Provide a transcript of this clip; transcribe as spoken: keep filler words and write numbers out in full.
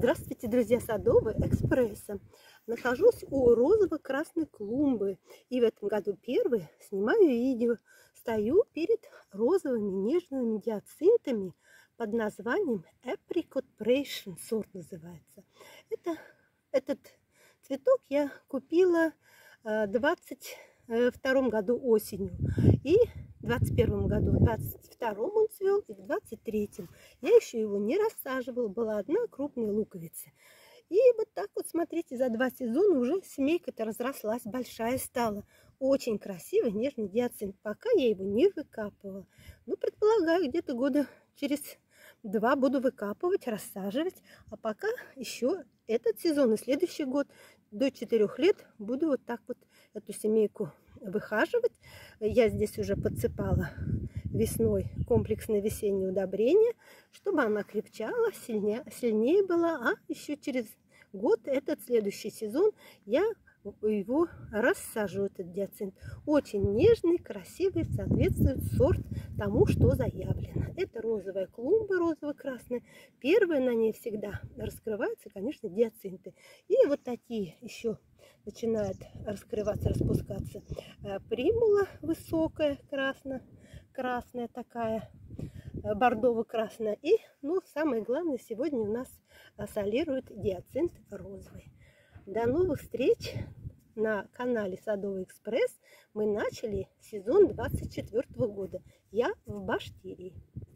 Здравствуйте, друзья Садового экспресса. Нахожусь у розово-красной клумбы. И в этом году первый снимаю видео. Стою перед розовыми нежными гиацинтами под названием Apricot Passion, сорт называется. Это, этот цветок я купила в двадцать втором году осенью. И в двадцать первом году, в двадцать втором он цвел, и в двадцать третьем. Я еще его не рассаживала, была одна крупная луковица. И вот так вот, смотрите, за два сезона уже семейка-то разрослась, большая стала. Очень красивый, нежный гиацинт. Пока я его не выкапывала. Ну, предполагаю, где-то года через два буду выкапывать, рассаживать. А пока еще этот сезон и следующий год, до четырёх лет, буду вот так вот эту семейку выхаживать. Я здесь уже подсыпала весной комплексное весеннее удобрение, чтобы она крепчала, сильнее, сильнее была. А еще через год, этот следующий сезон, я его рассажу, этот гиацинт. Очень нежный, красивый, соответствует сорт тому, что заявлено. Это розовая клумба, розово-красная. Первая на ней всегда раскрываются, конечно, гиацинты. И вот такие еще начинает раскрываться, распускаться примула высокая, красно, красная такая, бордово-красная. И, ну, самое главное, сегодня у нас солирует гиацинт розовый. До новых встреч на канале Садовый экспресс. Мы начали сезон двадцать четвёртого года. Я в Башкирии.